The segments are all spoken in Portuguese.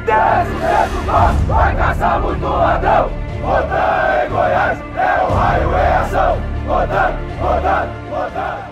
Desse mesmo vai caçar muito ladrão. Rodan em Goiás é o raio em ação. Rodan, Rodan, Rodan.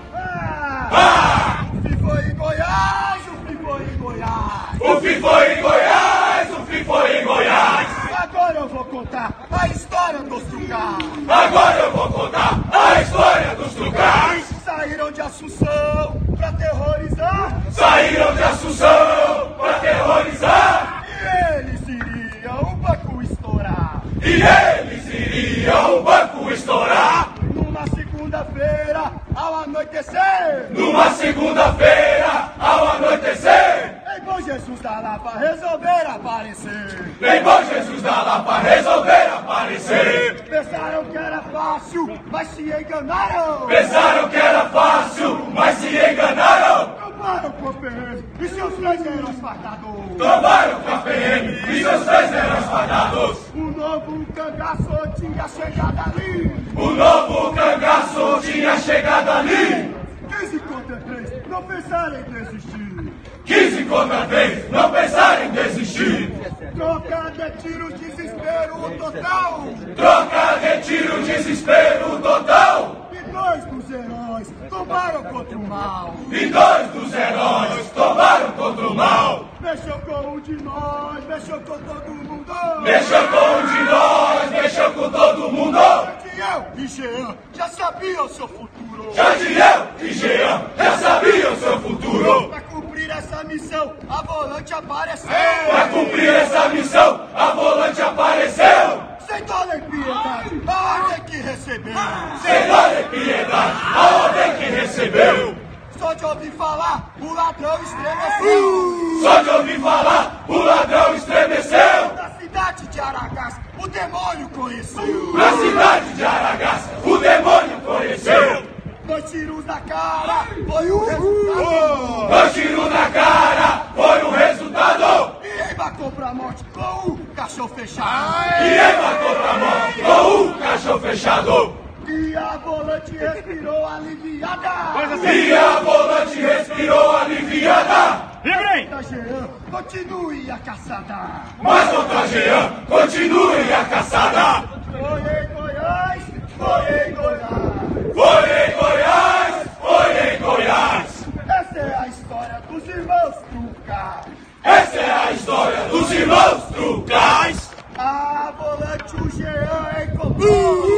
O fim foi em Goiás, o fim foi em Goiás. O fim foi em Goiás, o fim foi em Goiás. Agora eu vou contar a história dos Trucais. Agora eu vou contar a história dos Trucais. Saíram de Assunção pra terrorizar. Saíram de Assunção pra terrorizar. E eles iriam o banco estourar. E eles iriam o banco estourar. Numa segunda-feira, ao anoitecer. Numa segunda-feira, ao anoitecer. Em Bom Jesus da Lapa resolveram aparecer. Vem bom Jesus da Lapa resolver aparecer. Pensaram que era fácil, mas se enganaram. Pensaram que era fácil, mas se enganaram. Tomaram com o PM e seus três heróis fardados. Tomaram com a PM e seus 3 heróis fadados. O novo cangaço tinha chegado ali. O novo cangaço tinha chegado ali. 15 contra 3, não pensaram em desistir. 15 contra 3, não pensaram em desistir. Troca de tiro, desespero total. Troca de tiro, desespero total. E 2 dos heróis tomaram contra o mal. E 2 dos heróis tomaram contra o mal. Mexeu com um de nós, mexeu com todo mundo. Mexeu com um de nós, mexeu com todo mundo. Jadiel e Jean já sabiam o seu futuro. Jadiel e Jean já sabiam o seu futuro. Pra cumprir essa missão, a volante apareceu. Pra cumprir essa missão, a volante apareceu. Sem dó nem piedade, a ordem que recebeu. Sem dó nem piedade, a ordem que recebeu. Só de ouvir falar, o ladrão estremeceu. Só de ouvir falar, o ladrão estremeceu. Na cidade de Aragás, o demônio conheceu. Na cidade de Aragás, o demônio conheceu. 2 tiros na cara, foi o resultado. 2 tiros na cara, foi o resultado. E embarcou pra morte com o cachorro fechado. E embarcou pra morte com o cachorro fechado. E a volante respirou aliviada. E a volante respirou aliviada. Da Jean, continue a caçada. Mas contra Jean, continue a caçada. Foi em Goiás, foi em Goiás. Foi em Goiás, foi em Goiás. Essa é a história dos irmãos Trucais. Essa é a história dos irmãos Trucais. A volante o Jean encontrou.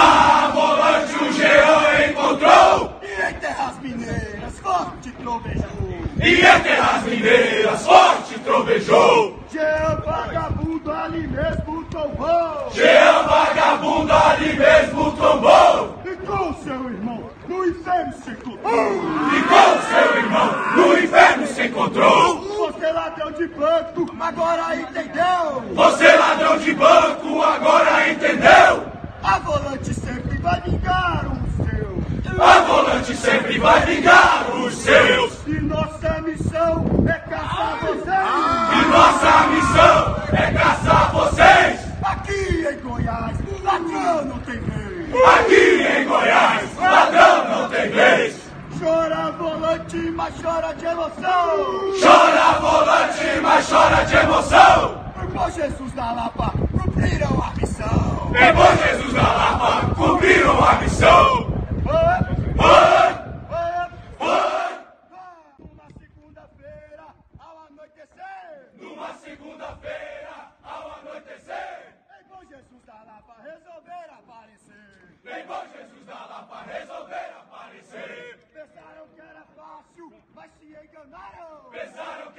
A volante o Jean encontrou. E em terras mineiras forte trovejou. E em terras mineiras forte trovejou. Jean vagabundo ali mesmo tombou. Jean vagabundo ali mesmo tombou. E com seu irmão no inferno se encontrou. E com seu irmão no inferno se encontrou. Você ladrão de banco, agora entendeu. Você ladrão de banco, agora entendeu. A volante sempre vai vingar o seu. A volante sempre vai vingar os seus. E nossa missão é caçar vocês. E nossa missão é caçar vocês. Aqui em Goiás, ladrão não tem vez. Aqui em Goiás, ladrão não tem vez. Chora volante, mas chora de emoção. Chora volante, mas chora de emoção. Por bom Jesus da Lapa, cumpriram a missão. É bom Jesus da Lapa, cumpriram a missão. Numa segunda-feira, ao anoitecer. Numa segunda-feira, ao anoitecer. Em bom Jesus da Lapa, resolveram aparecer. Vem bom Jesus da Lapa resolver aparecer. Pensaram que era fácil, mas se enganaram. Pensaram